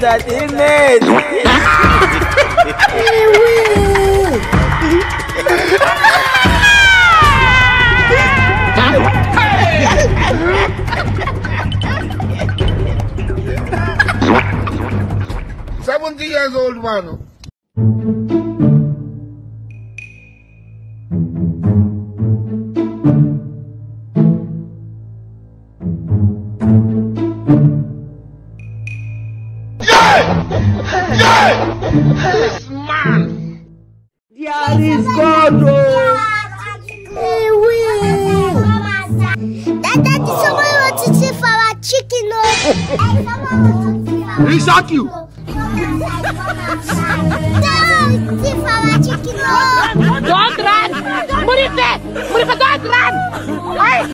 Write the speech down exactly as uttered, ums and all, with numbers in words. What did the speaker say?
sa init! seventy years old man. This man! There is God! Hey, wait! That daddy, someone wants to see for our chicken. He shot you! Don't run! Murife! Murife, don't run!